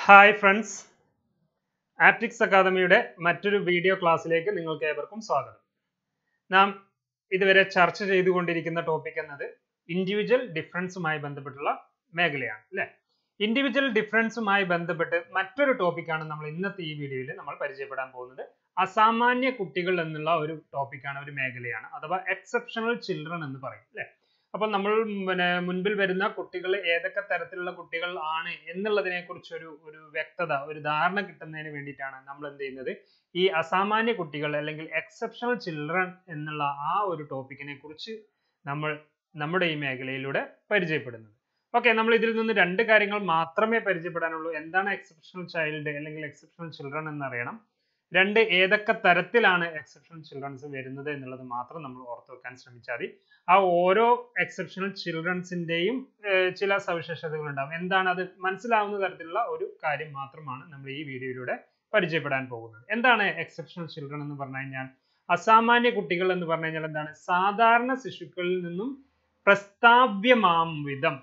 Hi friends, optics അക്കാദമിയുടെ മറ്റൊരു video ക്ലാസ്സിലേക്ക് നിങ്ങൾക്ക് ഏവർക്കും സ്വാഗതം. നാം ഇതുവരെ ചർച്ച ചെയ്തുകൊണ്ടിരിക്കുന്ന ടോപ്പിക് എന്നത് ഇൻഡിവിജ്വൽ ഡിഫറൻസുമായി ബന്ധപ്പെട്ടുള്ള മേഖലയാണ് അല്ലെ. ഇൻഡിവിജ്വൽ ഡിഫറൻസുമായി ബന്ധപ്പെട്ട് മറ്റൊരു ടോപ്പിക്കാണ് നമ്മൾ ഇന്നത്തെ ഈ വീഡിയോയിൽ നമ്മൾ പരിചയപ്പെടാൻ പോകുന്നത്. അസാമാന്യ കുട്ടികൾ എന്നുള്ള ഒരു ടോപ്പിക്കാണ്, ഒരു മേഖലയാണ്, അഥവാ എക്സെപ്ഷണൽ ചിൽഡ്രൻ എന്ന് പറയും അല്ലെ. അപ്പോൾ നമ്മൾ മുൻപിൽ വരുന്ന കുട്ടികൾ ഏതൊക്കെ തരത്തിലുള്ള കുട്ടികൾ ആണ് എന്നുള്ളതിനെ കുറിച്ച് ഒരു വ്യക്തത, ഒരു ധാരണ കിട്ടുന്നതിന് വേണ്ടിയിട്ടാണ് നമ്മൾ എന്ത് ചെയ്യുന്നത്, ഈ അസാമാന്യ കുട്ടികൾ അല്ലെങ്കിൽ എക്സെപ്ഷണൽ ചിൽഡ്രൻ എന്നുള്ള ആ ഒരു ടോപ്പിക്കിനെ കുറിച്ച് നമ്മൾ നമ്മുടെ ഈ മേഖലയിലൂടെ പരിചയപ്പെടുന്നത്. ഓക്കെ, നമ്മൾ ഇതിൽ നിന്ന് രണ്ട് കാര്യങ്ങൾ മാത്രമേ പരിചയപ്പെടാനുള്ളൂ. എന്താണ് എക്സെപ്ഷണൽ ചൈൽഡ് അല്ലെങ്കിൽ എക്സെപ്ഷണൽ ചിൽഡ്രൻ എന്നറിയണം. രണ്ട്, ഏതൊക്കെ തരത്തിലാണ് എക്സെപ്ഷണൽ ചിൽഡ്രൻസ് വരുന്നത് എന്നുള്ളത് മാത്രം നമ്മൾ ഓർത്തു വെക്കാൻ ശ്രമിച്ചാൽ മതി. ആ ഓരോ എക്സെപ്ഷണൽ ചിൽഡ്രൻസിന്റെയും ചില സവിശേഷതകൾ ഉണ്ടാവും. എന്താണ് അത് മനസ്സിലാവുന്ന തരത്തിലുള്ള ഒരു കാര്യം മാത്രമാണ് നമ്മൾ ഈ വീഡിയോയിലൂടെ പരിചയപ്പെടാൻ പോകുന്നത്. എന്താണ് എക്സെപ്ഷണൽ ചിൽഡ്രൻ എന്ന് പറഞ്ഞു കഴിഞ്ഞാൽ, അസാമാന്യ കുട്ടികൾ എന്ന് പറഞ്ഞു കഴിഞ്ഞാൽ എന്താണ്, സാധാരണ ശിശുക്കളിൽ നിന്നും പ്രസ്താവ്യമാം വിധം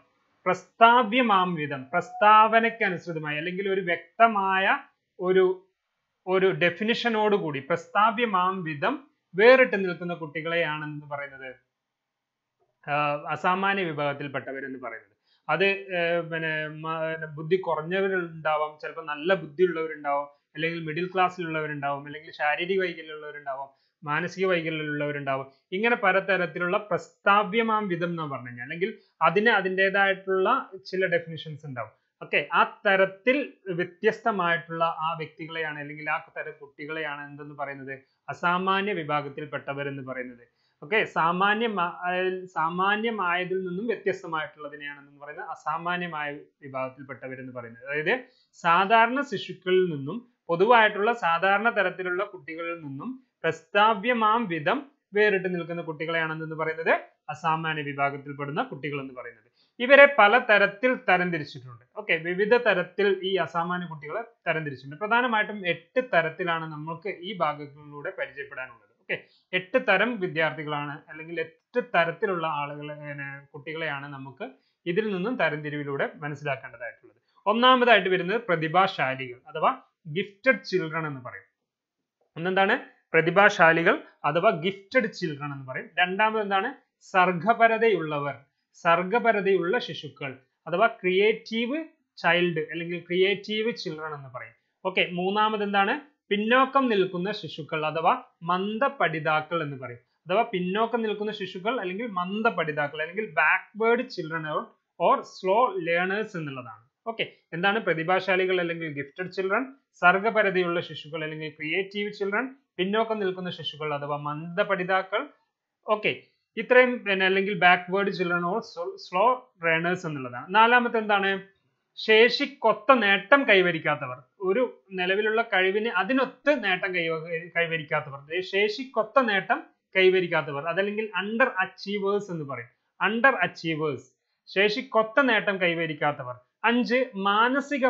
പ്രസ്താവനയ്ക്ക് അനുസൃതമായി അല്ലെങ്കിൽ ഒരു വ്യക്തമായ ഒരു ഡെഫിനിഷനോട് കൂടി പ്രസ്താവ്യമാം വിധം വേറിട്ട് നിൽക്കുന്ന കുട്ടികളെയാണ് എന്ന് പറയുന്നത് അസാമാന്യ വിഭാഗത്തിൽപ്പെട്ടവരെന്ന് പറയുന്നത്. അത് ബുദ്ധി കുറഞ്ഞവരുണ്ടാവാം, ചിലപ്പോൾ നല്ല ബുദ്ധിയുള്ളവരുണ്ടാവും, അല്ലെങ്കിൽ മിഡിൽ ക്ലാസ്സിലുള്ളവരുണ്ടാവും, അല്ലെങ്കിൽ ശാരീരിക വൈകല്യമുള്ളവരുണ്ടാവും, മാനസിക വൈകല്യമുള്ളവരുണ്ടാവും. ഇങ്ങനെ പലതരത്തിലുള്ള പ്രസ്താവ്യമാം വിധം എന്ന് പറഞ്ഞു കഴിഞ്ഞാൽ അല്ലെങ്കിൽ അതിന് അതിൻ്റെതായിട്ടുള്ള ചില ഡെഫിനിഷൻസ് ഉണ്ടാവും. ഓക്കെ, ആ തരത്തിൽ വ്യത്യസ്തമായിട്ടുള്ള ആ വ്യക്തികളെയാണ് അല്ലെങ്കിൽ ആ തരം കുട്ടികളെയാണ് എന്തെന്ന് പറയുന്നത്, അസാമാന്യ വിഭാഗത്തിൽപ്പെട്ടവർ എന്ന് പറയുന്നത്. ഓക്കെ, സാമാന്യമായതിൽ നിന്നും വ്യത്യസ്തമായിട്ടുള്ളതിനെയാണ് എന്ന് പറയുന്നത് അസാമാന്യമായ വിഭാഗത്തിൽപ്പെട്ടവർ എന്ന് പറയുന്നത്. അതായത് സാധാരണ ശിശുക്കളിൽ നിന്നും പൊതുവായിട്ടുള്ള സാധാരണ തരത്തിലുള്ള കുട്ടികളിൽ നിന്നും പ്രസ്താവ്യമാം വിധം വേറിട്ട് നിൽക്കുന്ന കുട്ടികളെയാണ് എന്ന് പറയുന്നത് അസാമാന്യ വിഭാഗത്തിൽപ്പെടുന്ന കുട്ടികൾ എന്ന് പറയുന്നത്. ഇവരെ പല തരത്തിൽ തരംതിരിച്ചിട്ടുണ്ട്. ഓക്കെ, വിവിധ തരത്തിൽ ഈ അസാമാന്യ കുട്ടികളെ തരംതിരിച്ചിട്ടുണ്ട്. പ്രധാനമായിട്ടും 8 തരത്തിലാണ് നമുക്ക് ഈ ഭാഗങ്ങളിലൂടെ പരിചയപ്പെടാനുള്ളത്. ഓക്കെ, 8 തരം വിദ്യാർത്ഥികളാണ് അല്ലെങ്കിൽ 8 തരത്തിലുള്ള കുട്ടികളെയാണ് നമുക്ക് ഇതിൽ നിന്നും തരംതിരിവിലൂടെ മനസ്സിലാക്കേണ്ടതായിട്ടുള്ളത്. ഒന്നാമതായിട്ട് വരുന്നത് പ്രതിഭാശാലികൾ അഥവാ ഗിഫ്റ്റഡ് ചിൽഡ്രൻ എന്ന് പറയും. ഒന്നെന്താണ്, പ്രതിഭാശാലികൾ അഥവാ ഗിഫ്റ്റഡ് ചിൽഡ്രൻ എന്ന് പറയും. രണ്ടാമത് എന്താണ്, സർഗപരതയുള്ള ശിശുക്കൾ അഥവാ ക്രിയേറ്റീവ് ചൈൽഡ് അല്ലെങ്കിൽ ക്രിയേറ്റീവ് ചിൽഡ്രൻ എന്ന് പറയും. ഓക്കെ, മൂന്നാമത് എന്താണ്, പിന്നോക്കം നിൽക്കുന്ന ശിശുക്കൾ അഥവാ മന്ദപഠിതാക്കൾ എന്ന് പറയും. അഥവാ പിന്നോക്കം നിൽക്കുന്ന ശിശുക്കൾ അല്ലെങ്കിൽ മന്ദപഠിതാക്കൾ അല്ലെങ്കിൽ backward children or slow learners എന്നുള്ളതാണ്. ഓക്കെ, എന്താണ് പ്രതിഭാശാലികൾ അല്ലെങ്കിൽ ഗിഫ്റ്റഡ് ചിൽഡ്രൻ, സർഗപരതയുള്ള ശിശുക്കൾ അല്ലെങ്കിൽ ക്രിയേറ്റീവ് ചിൽഡ്രൻ, പിന്നോക്കം നിൽക്കുന്ന ശിശുക്കൾ അഥവാ മന്ദപഠിതാക്കൾ. ഓക്കെ, ഇത്രയും അല്ലെങ്കിൽ backward children or slow learners എന്നുള്ളതാണ്. നാലാമത്തെ എന്താണ്, ശേഷിക്കൊത്ത നേട്ടം കൈവരിക്കാത്തവർ, ഒരു നിലവിലുള്ള കഴിവിന് അതിനൊത്ത് നേട്ടം കൈവരിക്കാത്തവർ, ശേഷിക്കൊത്ത നേട്ടം കൈവരിക്കാത്തവർ, അതല്ലെങ്കിൽ അണ്ടർ അച്ചീവേഴ്സ് എന്ന് പറയും. അണ്ടർ അച്ചീവേഴ്സ്, ശേഷിക്കൊത്ത നേട്ടം കൈവരിക്കാത്തവർ. 5, മാനസിക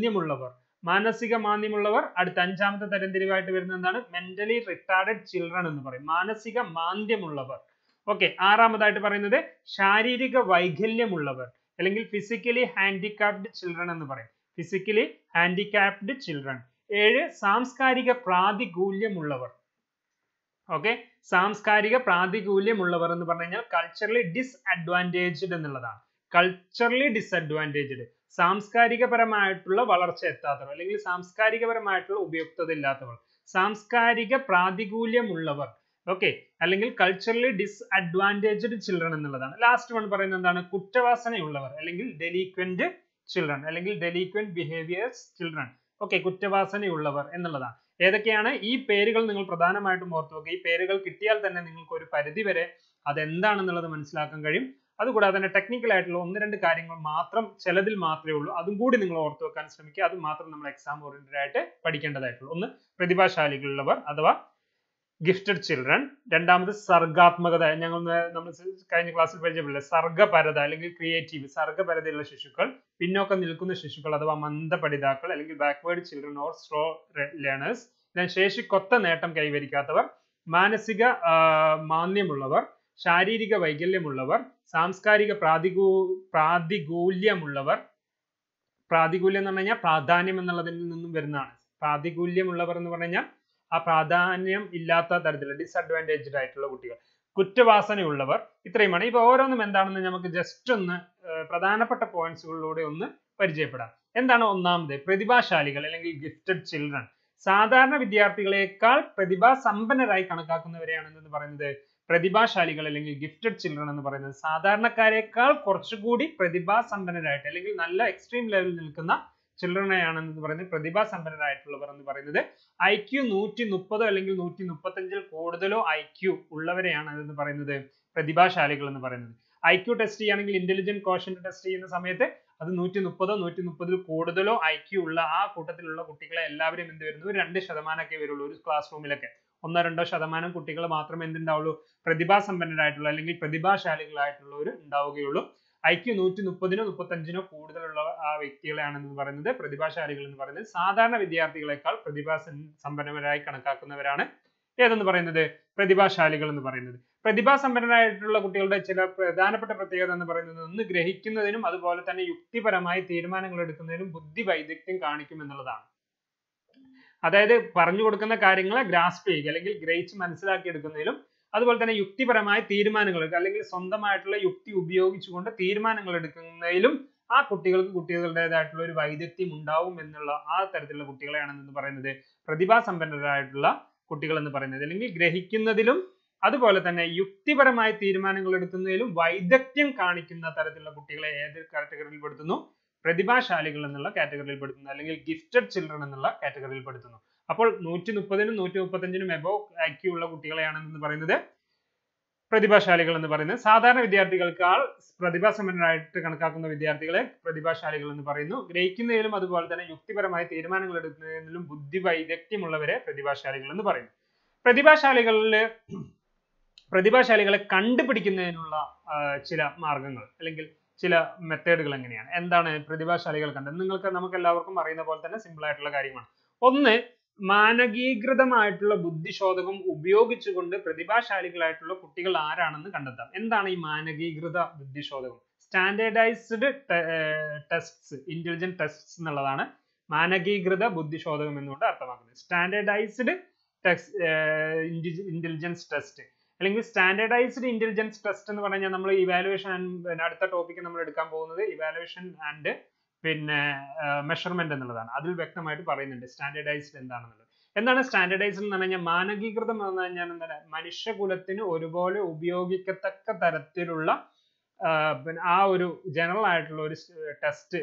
മാന്ദ്യമുള്ളവർ. അടുത്ത 5ാമത്തെ തരംതിരിവായിട്ട് വരുന്നത് എന്താണ്, മെന്റലി റിട്ടാർഡഡ് ചിൽഡ്രൻ എന്ന് പറയും, മാനസിക മാന്ദ്യമുള്ളവർ. ഓക്കെ, 6ാമതായിട്ട് പറയുന്നത് ശാരീരിക വൈകല്യമുള്ളവർ അല്ലെങ്കിൽ ഫിസിക്കലി ഹാൻഡികാപ്ഡ് ചിൽഡ്രൻ എന്ന് പറയും, ഫിസിക്കലി ഹാൻഡികാപ്ഡ് ചിൽഡ്രൻ. 7, സാംസ്കാരിക പ്രാതികൂല്യമുള്ളവർ. ഓക്കെ, സാംസ്കാരിക പ്രാതികൂല്യമുള്ളവർ എന്ന് പറഞ്ഞു കഴിഞ്ഞാൽ കൾച്ചറലി ഡിസ്അഡ്വാൻറ്റേജ്ഡ് എന്നുള്ളതാണ്. കൾച്ചറലി ഡിസ്അഡ്വാൻറ്റേജ്ഡ്, സാംസ്കാരികപരമായിട്ടുള്ള വളർച്ച എത്താത്തവർ അല്ലെങ്കിൽ സാംസ്കാരികപരമായിട്ടുള്ള ഉപയുക്തത ഇല്ലാത്തവർ, സാംസ്കാരിക പ്രാതികൂല്യമുള്ളവർ. ഓക്കെ, അല്ലെങ്കിൽ കൾച്ചറലി ഡിസ്അഡ്വാൻറ്റേജ്ഡ് ചിൽഡ്രൻ എന്നുള്ളതാണ്. ലാസ്റ്റ് വൺ പറയുന്നത് എന്താണ്, കുറ്റവാസനയുള്ളവർ അല്ലെങ്കിൽ ഡെലിക്വന്റ് ചിൽഡ്രൻ അല്ലെങ്കിൽ ഡെലിക്വന്റ് ബിഹേവിയേഴ്സ് ചിൽഡ്രൻ. ഓക്കെ, കുറ്റവാസനയുള്ളവർ എന്നുള്ളതാണ്. ഏതൊക്കെയാണ് ഈ പേരുകൾ നിങ്ങൾ പ്രധാനമായിട്ടും ഓർത്തു വെക്കുക. ഈ പേരുകൾ കിട്ടിയാൽ തന്നെ നിങ്ങൾക്ക് ഒരു പരിധി വരെ അതെന്താണെന്നുള്ളത് മനസ്സിലാക്കാൻ കഴിയും. അതുകൂടാതെ തന്നെ ടെക്നിക്കൽ ആയിട്ടുള്ള 1-2 കാര്യങ്ങൾ മാത്രം ചിലതിൽ മാത്രമേ ഉള്ളൂ, അതും കൂടി നിങ്ങൾ ഓർത്തു വെക്കാൻ ശ്രമിക്കുക. അത് മാത്രം നമ്മൾ എക്സാം ഓറിയന്റഡ് ആയിട്ട് പഠിക്കേണ്ടതായിട്ടുള്ളൂ. ഒന്ന്, പ്രതിഭാശാലികളുള്ളവർ അഥവാ ഗിഫ്റ്റഡ് ചിൽഡ്രൻ. രണ്ടാമത് സർഗാത്മകത, നമ്മൾ കഴിഞ്ഞ ക്ലാസ്സിൽ പരിചയപ്പെടില്ല, സർഗപരത അല്ലെങ്കിൽ ക്രിയേറ്റീവ്, സർഗപരതയുള്ള ശിശുക്കൾ, പിന്നോക്കം നിൽക്കുന്ന ശിശുക്കൾ അഥവാ മന്ദപഠിതാക്കൾ അല്ലെങ്കിൽ backward children or slow learners. ശേഷിക്കൊത്ത നേട്ടം കൈവരിക്കാത്തവർ, മാനസിക മാന്ദ്യമുള്ളവർ, ശാരീരിക വൈകല്യമുള്ളവർ, സാംസ്കാരിക പ്രാതികൂല്യമുള്ളവർ, പ്രാതികൂല്യം എന്ന് പറഞ്ഞു കഴിഞ്ഞാൽ പ്രാധാന്യം എന്നുള്ളതിൽ നിന്നും വരുന്നതാണ്. പ്രാതികൂല്യമുള്ളവർ എന്ന് പറഞ്ഞു കഴിഞ്ഞാൽ ആ പ്രാധാന്യം ഇല്ലാത്ത തരത്തിലുള്ള ഡിസഡ്വാൻറ്റേജ്ഡ് ആയിട്ടുള്ള കുട്ടികൾ. കുറ്റവാസനയുള്ളവർ. ഇത്രയുമാണ്. ഇപ്പൊ ഓരോന്നും എന്താണെന്ന് നമുക്ക് ജസ്റ്റ് ഒന്ന് പ്രധാനപ്പെട്ട പോയിന്റ്സുകളിലൂടെ ഒന്ന് പരിചയപ്പെടാം. എന്താണ് ഒന്നാമത്? പ്രതിഭാശാലികൾ അല്ലെങ്കിൽ ഗിഫ്റ്റഡ് ചിൽഡ്രൻ. സാധാരണ വിദ്യാർത്ഥികളെക്കാൾ പ്രതിഭാസമ്പന്നരായി കണക്കാക്കുന്നവരെയാണ് എന്ന് പറയുന്നത് പ്രതിഭാശാലികൾ അല്ലെങ്കിൽ ഗിഫ്റ്റഡ് ചിൽഡ്രൻ എന്ന് പറയുന്നത്. സാധാരണക്കാരെക്കാൾ കുറച്ചുകൂടി പ്രതിഭാസമ്പന്നരായിട്ട് അല്ലെങ്കിൽ നല്ല എക്സ്ട്രീം ലെവലിൽ നിൽക്കുന്ന ചിൽഡ്രനെയാണെന്ന് പറയുന്നത് പ്രതിഭാസമ്പന്നരായിട്ടുള്ളവർ എന്ന് പറയുന്നത്. IQ 130 അല്ലെങ്കിൽ 135 കൂടുതലോ IQ ഉള്ളവരെയാണ് എന്ന് പറയുന്നത് പ്രതിഭാശാലികൾ എന്ന് പറയുന്നത്. IQ ടെസ്റ്റ് ചെയ്യുകയാണെങ്കിൽ ഇന്റലിജന്റ് കോഷ്യന്റ് ടെസ്റ്റ് ചെയ്യുന്ന സമയത്ത് അത് 130 130 കൂടുതലോ IQ ഉള്ള ആ കൂട്ടത്തിലുള്ള കുട്ടികളെ എല്ലാവരും എന്ത് വരുന്നു 2% വരുള്ളൂ ഒരു ക്ലാസ് റൂമിലൊക്കെ. 1-2% കുട്ടികൾ മാത്രമേ എന്തുണ്ടാവുള്ളൂ പ്രതിഭാസമ്പന്നരായിട്ടുള്ള അല്ലെങ്കിൽ പ്രതിഭാശാലികളായിട്ടുള്ളവർ ഉണ്ടാവുകയുള്ളൂ. IQ 130 135 കൂടുതലുള്ള ആ വ്യക്തികളെയാണെന്ന് പറയുന്നത് പ്രതിഭാശാലികൾ എന്ന് പറയുന്നത്. സാധാരണ വിദ്യാർത്ഥികളെക്കാൾ പ്രതിഭാസമ്പന്നരായി കണക്കാക്കുന്നവരാണ് ഏതെന്ന് പറയുന്നത് പ്രതിഭാശാലികൾ എന്ന് പറയുന്നത്. പ്രതിഭാസമ്പന്നരായിട്ടുള്ള കുട്ടികളുടെ ചില പ്രധാനപ്പെട്ട പ്രത്യേകത എന്ന് പറയുന്നത് ഒന്ന് ഗ്രഹിക്കുന്നതിനും അതുപോലെ തന്നെ യുക്തിപരമായി തീരുമാനങ്ങൾ എടുക്കുന്നതിനും ബുദ്ധി വൈദഗ്ധ്യം കാണിക്കും എന്നുള്ളതാണ്. അതായത് പറഞ്ഞു കൊടുക്കുന്ന കാര്യങ്ങളെ ഗ്രാസ്പ് ചെയ്യുക അല്ലെങ്കിൽ ഗ്രഹിച്ച് മനസ്സിലാക്കി എടുക്കുന്നതിലും അതുപോലെ തന്നെ യുക്തിപരമായ തീരുമാനങ്ങൾ എടുക്കുക അല്ലെങ്കിൽ സ്വന്തമായിട്ടുള്ള യുക്തി ഉപയോഗിച്ചുകൊണ്ട് തീരുമാനങ്ങൾ എടുക്കുന്നതിലും ആ കുട്ടികൾക്ക് കുട്ടികളുടേതായിട്ടുള്ള ഒരു വൈദഗ്ധ്യം ഉണ്ടാവും എന്നുള്ള ആ തരത്തിലുള്ള കുട്ടികളെയാണെന്ന് പറയുന്നത് പ്രതിഭാസമ്പന്നരായിട്ടുള്ള കുട്ടികൾ എന്ന് പറയുന്നത്. അല്ലെങ്കിൽ ഗ്രഹിക്കുന്നതിലും അതുപോലെ തന്നെ യുക്തിപരമായ തീരുമാനങ്ങൾ എടുക്കുന്നതിലും വൈദഗ്ധ്യം കാണിക്കുന്ന തരത്തിലുള്ള കുട്ടികളെ ഏത് കാറ്റഗറിയിൽ പെടുത്തുന്നു? പ്രതിഭാശാലികൾ എന്നുള്ള കാറ്റഗറിയിൽ പെടുത്തുന്നു അല്ലെങ്കിൽ ഗിഫ്റ്റഡ് ചിൽഡ്രൻ എന്നുള്ള കാറ്റഗറിയിൽ പെടുത്തുന്നു. അപ്പോൾ 130 135 എബോവ് IQ ഉള്ള കുട്ടികളെയാണെന്ന് പറയുന്നത് പ്രതിഭാശാലികൾ എന്ന് പറയുന്നത്. സാധാരണ വിദ്യാർത്ഥികൾക്കാൾ പ്രതിഭാസമ്പന്നരായിട്ട് കണക്കാക്കുന്ന വിദ്യാർത്ഥികളെ പ്രതിഭാശാലികൾ എന്ന് പറയുന്നു. ഗ്രഹിക്കുന്നതിലും അതുപോലെ തന്നെ യുക്തിപരമായ തീരുമാനങ്ങൾ എടുക്കുന്നതിലും ബുദ്ധി വൈദഗ്ധ്യമുള്ളവരെ പ്രതിഭാശാലികൾ എന്ന് പറയുന്നു. പ്രതിഭാശാലികളെ കണ്ടുപിടിക്കുന്നതിനുള്ള ചില മാർഗങ്ങൾ അല്ലെങ്കിൽ ചില മെത്തേഡുകൾ എങ്ങനെയാണ്? എന്താണ് പ്രതിഭാശാലികൾ കണ്ടത്? നമുക്ക് എല്ലാവർക്കും അറിയുന്ന പോലെ തന്നെ സിമ്പിൾ ആയിട്ടുള്ള കാര്യമാണ്. ഒന്ന്, മാനകീകൃതമായിട്ടുള്ള ബുദ്ധിശോധകം ഉപയോഗിച്ചുകൊണ്ട് പ്രതിഭാശാലികളായിട്ടുള്ള കുട്ടികൾ ആരാണെന്ന് കണ്ടെത്താം. എന്താണ് ഈ മാനകീകൃത ബുദ്ധിശോധകം? സ്റ്റാൻഡേർഡൈസ്ഡ് ടെസ്റ്റ്സ്, ഇന്റലിജന്റ് ടെസ്റ്റ്സ് എന്നുള്ളതാണ് മാനകീകൃത ബുദ്ധിശോധകം എന്നുകൊണ്ട് അർത്ഥമാക്കുന്നത്. സ്റ്റാൻഡേർഡൈസ്ഡ് ഇന്റലിജൻസ് ടെസ്റ്റ് അല്ലെങ്കിൽ സ്റ്റാൻഡേർഡൈസ്ഡ് ഇന്റലിജൻസ് ടെസ്റ്റ് എന്ന് പറഞ്ഞാൽ നമ്മൾ ഇവാലുവേഷൻ അടുത്ത ടോപ്പിക്ക് നമ്മൾ എടുക്കാൻ പോകുന്നത് ഇവാലുവേഷൻ ആൻഡ് മെഷർമെന്റ് എന്നുള്ളതാണ്. അതിൽ വ്യക്തമായിട്ട് പറയുന്നുണ്ട് സ്റ്റാൻഡേർഡൈസ്ഡ് എന്താണെന്നുള്ളത്. എന്താണ് സ്റ്റാൻഡേർഡൈസ്ഡ് എന്ന് പറഞ്ഞാൽ മാനകീകൃതം എന്ന് പറഞ്ഞാൽ എന്താണ്? മനുഷ്യകുലത്തിന് ഒരുപോലെ ഉപയോഗിക്കത്തക്ക തരത്തിലുള്ള ആ ഒരു ജനറൽ ആയിട്ടുള്ള ഒരു ടെസ്റ്റ്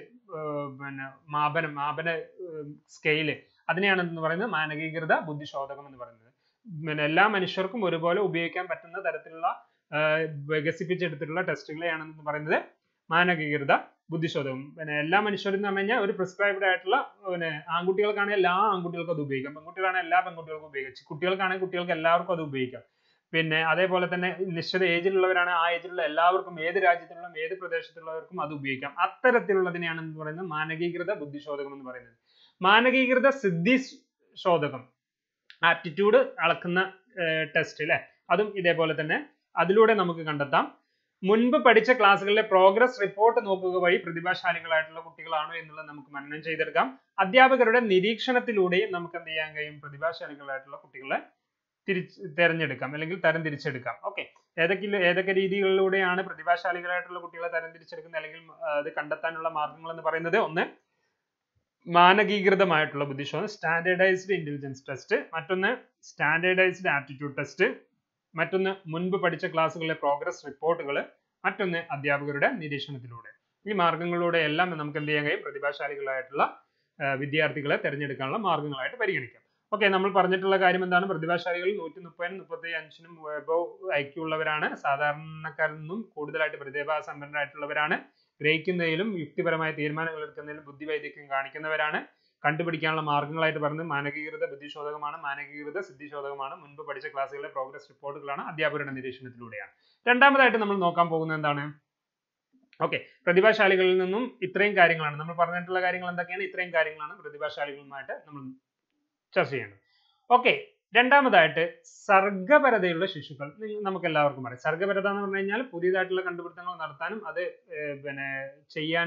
മാപന സ്കെയില് അതിനെയാണ് എന്ന് പറയുന്നത് മാനകീകൃത ബുദ്ധിശോധകം എന്ന് പറയുന്നത്. എല്ലാ മനുഷ്യർക്കും ഒരുപോലെ ഉപയോഗിക്കാൻ പറ്റുന്ന തരത്തിലുള്ള വികസിപ്പിച്ചെടുത്തിട്ടുള്ള ടെസ്റ്റുകളെയാണെന്ന് പറയുന്നത് മാനകീകൃത ബുദ്ധിശോധകം. എല്ലാ മനുഷ്യരും എന്ന് പറഞ്ഞു കഴിഞ്ഞാൽ ഒരു പ്രിസ്ക്രൈബ്ഡ് ആയിട്ടുള്ള ആൺകുട്ടികൾക്കാണെങ്കിൽ എല്ലാ ആൺകുട്ടികൾക്കും അത് ഉപയോഗിക്കാം, പെൺകുട്ടികളാണെങ്കിൽ എല്ലാ പെൺകുട്ടികൾക്കും ഉപയോഗിക്കാം, കുട്ടികൾക്കാണെങ്കിൽ കുട്ടികൾക്ക് എല്ലാവർക്കും അത് ഉപയോഗിക്കാം. അതേപോലെ തന്നെ നിശ്ചിത ഏജിലുള്ളവരാണ് ആ ഏജിലുള്ള എല്ലാവർക്കും ഏത് രാജ്യത്തിലുള്ള ഏത് പ്രദേശത്തുള്ളവർക്കും അത് ഉപയോഗിക്കാം. അത്തരത്തിലുള്ളതിനെയാണ് എന്ന് പറയുന്നത് മാനകീകൃത ബുദ്ധിശോധകം എന്ന് പറയുന്നത്. മാനകീകൃത സിദ്ധി ശോധകം ആപ്റ്റിറ്റ്യൂഡ് അളക്കുന്ന ടെസ്റ്റ് അല്ലെ, അതും ഇതേപോലെ തന്നെ അതിലൂടെ നമുക്ക് കണ്ടെത്താം. മുൻപ് പഠിച്ച ക്ലാസ്സുകളിലെ പ്രോഗ്രസ് റിപ്പോർട്ട് നോക്കുക വഴി പ്രതിഭാശാലികളായിട്ടുള്ള കുട്ടികളാണോ എന്നുള്ളത് നമുക്ക് മനനം ചെയ്തെടുക്കാം. അധ്യാപകരുടെ നിരീക്ഷണത്തിലൂടെയും നമുക്ക് എന്ത് ചെയ്യാൻ കഴിയും? പ്രതിഭാശാലികളായിട്ടുള്ള കുട്ടികളെ തിരഞ്ഞെടുക്കാം അല്ലെങ്കിൽ തരം തിരിച്ചെടുക്കാം. ഓക്കെ, ഏതൊക്കെ രീതികളിലൂടെയാണ് പ്രതിഭാശാലികളായിട്ടുള്ള കുട്ടികളെ തരം തിരിച്ചെടുക്കുന്നത് അല്ലെങ്കിൽ അത് കണ്ടെത്താനുള്ള മാർഗങ്ങൾ എന്ന് പറയുന്നത്? ഒന്ന്, മാനകീകൃതമായിട്ടുള്ള ബുദ്ധിശോധന സ്റ്റാൻഡേർഡൈസ്ഡ് ഇന്റലിജൻസ് ടെസ്റ്റ്, മറ്റൊന്ന് സ്റ്റാൻഡേർഡൈസ്ഡ് ആപ്റ്റിറ്റ്യൂഡ് ടെസ്റ്റ്, മറ്റൊന്ന് മുൻപ് പഠിച്ച ക്ലാസ്സുകളിലെ പ്രോഗ്രസ് റിപ്പോർട്ടുകൾ, മറ്റൊന്ന് അധ്യാപകരുടെ നിരീക്ഷണത്തിലൂടെ. ഈ മാർഗങ്ങളിലൂടെ എല്ലാം നമുക്ക് എന്ത് ചെയ്യാൻ കഴിയും? പ്രതിഭാശാലികളായിട്ടുള്ള വിദ്യാർത്ഥികളെ തിരഞ്ഞെടുക്കാനുള്ള മാർഗങ്ങളായിട്ട് പരിഗണിക്കാം. ഓക്കെ, നമ്മൾ പറഞ്ഞിട്ടുള്ള കാര്യം എന്താണ്? പ്രതിഭാശാലികളിൽ 130 135 IQ ഉള്ളവരാണ്. സാധാരണക്കാരിൽ നിന്നും കൂടുതലായിട്ട് പ്രതിഭാസമ്പന്നരായിട്ടുള്ളവരാണ്. ഗ്രഹിക്കുന്നതിലും യുക്തിപരമായ തീരുമാനങ്ങൾ എടുക്കുന്നതിലും ബുദ്ധിവൈദഗ്ധ്യം കാണിക്കുന്നവരാണ്. കണ്ടുപിടിക്കാനുള്ള മാർഗങ്ങളായിട്ട് പറഞ്ഞത് മാനകീകൃത ബുദ്ധിശോധകമാണ്, മാനകീകൃത സിദ്ധിശോധകമാണ്, മുൻപ് പഠിച്ച ക്ലാസ്സുകളിലെ പ്രോഗ്രസ് റിപ്പോർട്ടുകളാണ്, അധ്യാപകരുടെ നിരീക്ഷണത്തിലൂടെയാണ്. രണ്ടാമതായിട്ട് നമ്മൾ നോക്കാൻ പോകുന്നത് എന്താണ്? ഓക്കെ, പ്രതിഭാശാലികളിൽ നിന്നും ഇത്രയും കാര്യങ്ങളാണ് നമ്മൾ പറഞ്ഞിട്ടുള്ള കാര്യങ്ങൾ. എന്തൊക്കെയാണ്? ഇത്രയും കാര്യങ്ങളാണ് പ്രതിഭാശാലികളുമായിട്ട് നമ്മൾ ചർച്ച ചെയ്യേണ്ടത്. ഓക്കെ, രണ്ടാമതായിട്ട് സർഗപരതയുള്ള ശിശുക്കൾ. നമുക്ക് എല്ലാവർക്കും അറിയാം സർഗപരത എന്ന് പറഞ്ഞു കഴിഞ്ഞാൽ പുതിയതായിട്ടുള്ള കണ്ടുപിടുത്തങ്ങൾ നടത്താനും അത് ചെയ്യാനും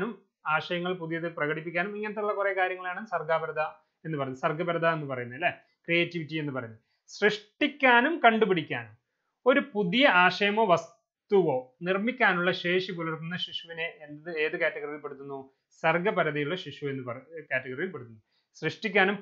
ആശയങ്ങൾ പുതിയത് പ്രകടിപ്പിക്കാനും ഇങ്ങനത്തെ കുറെ കാര്യങ്ങളാണ് സർഗാപരത എന്ന് പറയുന്നത്, സർഗപരത എന്ന് പറയുന്നത് അല്ലെ, ക്രിയേറ്റിവിറ്റി എന്ന് പറയുന്നത്. സൃഷ്ടിക്കാനും കണ്ടുപിടിക്കാനും ഒരു പുതിയ ആശയമോ വസ്തുവോ നിർമ്മിക്കാനുള്ള ശേഷി പുലർത്തുന്ന ശിശുവിനെ ഏത് കാറ്റഗറിയിൽ പെടുത്തുന്നു? സർഗപരതയുള്ള ശിശു എന്ന് കാറ്റഗറിയിൽ പെടുത്തുന്നു. സൃഷ്ടിക്കാനും